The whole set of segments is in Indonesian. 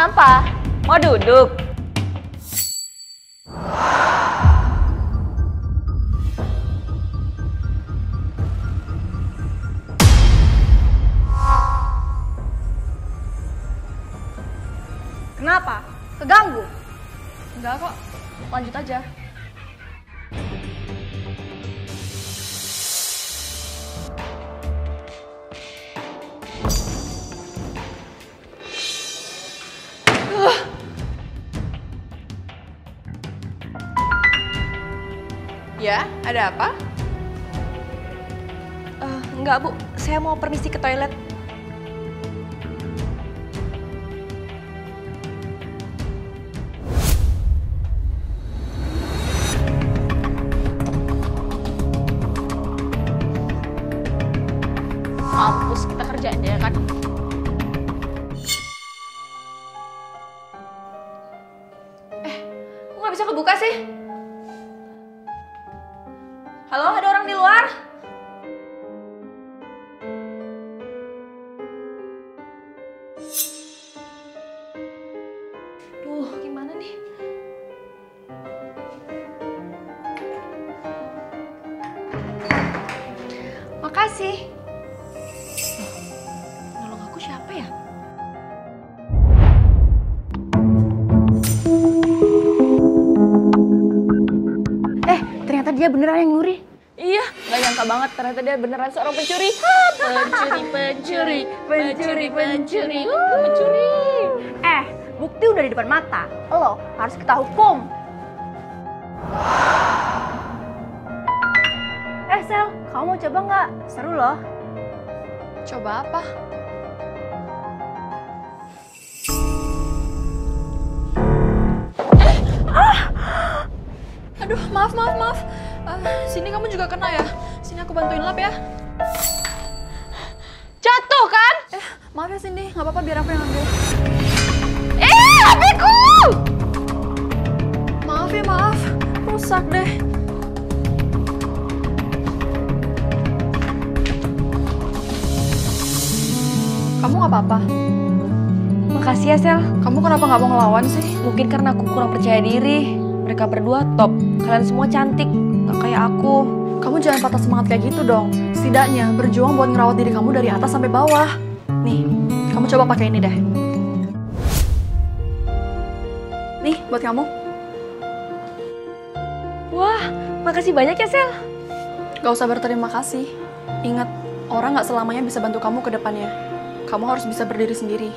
Kenapa? Mau duduk? Kenapa? Keganggu? Enggak kok, lanjut aja. Ya, ada apa? Enggak, Bu. Saya mau permisi ke toilet. Mampus kita kerjaannya kan. Kok nggak bisa kebuka sih? Halo, ada orang di luar? Duh, gimana nih? Makasih. Nolong aku siapa ya? Ternyata dia beneran yang nyuri. Iya, gak nyangka banget ternyata dia beneran seorang pencuri. Pencuri. Bukti udah di depan mata. Lo harus kita hukum. Sel, kamu mau coba nggak? Seru loh. Coba apa? Aduh, maaf. Sini kamu juga kena ya? Sini aku bantuin lap ya. Jatuh kan? Maaf ya Cindy, nggak apa-apa biar aku yang ambil. HP-ku! Maaf. Rusak deh. Kamu nggak apa-apa? Makasih ya, Sel. Kamu kenapa nggak mau ngelawan sih? Mungkin karena aku kurang percaya diri. Mereka berdua top. Kalian semua cantik. Gak kayak aku. Kamu jangan patah semangat kayak gitu dong. Setidaknya berjuang buat ngerawat diri kamu dari atas sampai bawah. Nih, kamu coba pakai ini deh. Nih, buat kamu. Wah, makasih banyak ya, Sel. Gak usah berterima kasih. Ingat, orang gak selamanya bisa bantu kamu ke depannya. Kamu harus bisa berdiri sendiri.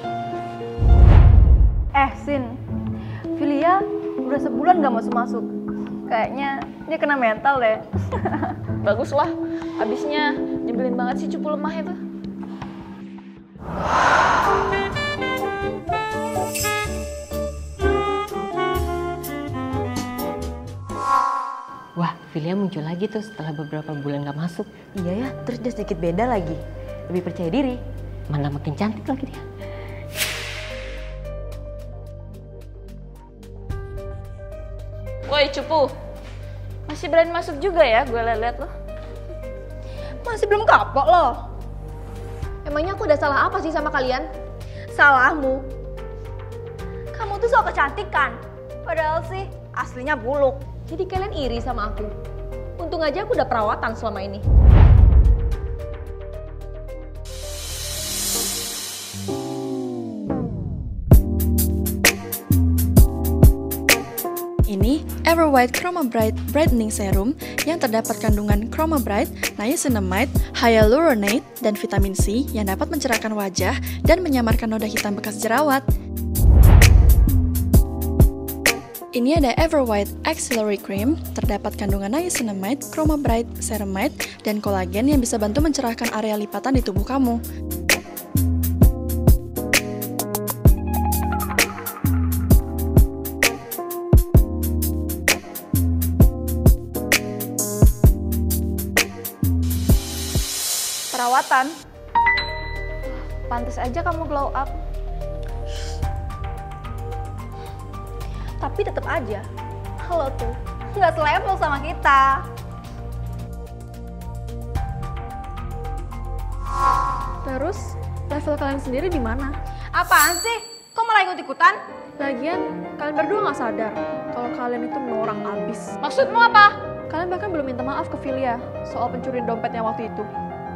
Sin. Filia udah sebulan gak masuk-masuk. Kayaknya dia kena mental deh. Bagus lah, abisnya nyebelin banget sih cupu lemah itu. Wah, Filia muncul lagi tuh setelah beberapa bulan gak masuk. Iya ya, terus dia sedikit beda lagi. Lebih percaya diri, mana makin cantik lagi dia. Woi cupu, masih berani masuk juga ya gue liat-liat lo. Masih belum kapok loh. Emangnya aku udah salah apa sih sama kalian? Salahmu. Kamu tuh soal kecantikan. Padahal sih aslinya buluk. Jadi kalian iri sama aku. Untung aja aku udah perawatan selama ini. Ini Ever White Chroma Bright Brightening Serum yang terdapat kandungan Chroma Bright, niacinamide, hyaluronate, dan vitamin C yang dapat mencerahkan wajah dan menyamarkan noda hitam bekas jerawat. Ini ada Ever White Axillary Cream, terdapat kandungan niacinamide, Chroma Bright, ceramide, dan kolagen yang bisa bantu mencerahkan area lipatan di tubuh kamu. Perawatan. Pantes aja kamu glow up. Tapi tetap aja, lo tuh nggak selevel sama kita. Terus, level kalian sendiri di mana? Apaan sih? Kok malah malah ikut-ikutan? Lagian, kalian berdua nggak sadar kalau kalian itu norak abis. Maksudmu apa? Kalian bahkan belum minta maaf ke Filia soal pencurian dompetnya waktu itu.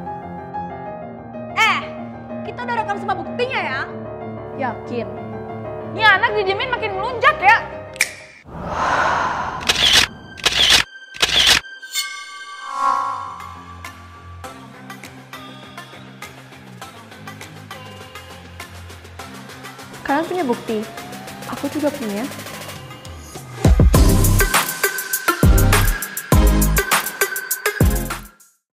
Kita udah rekam semua buktinya ya. Yakin? Nih anak didiemin makin melunjak ya. Kalian punya bukti? Aku juga punya.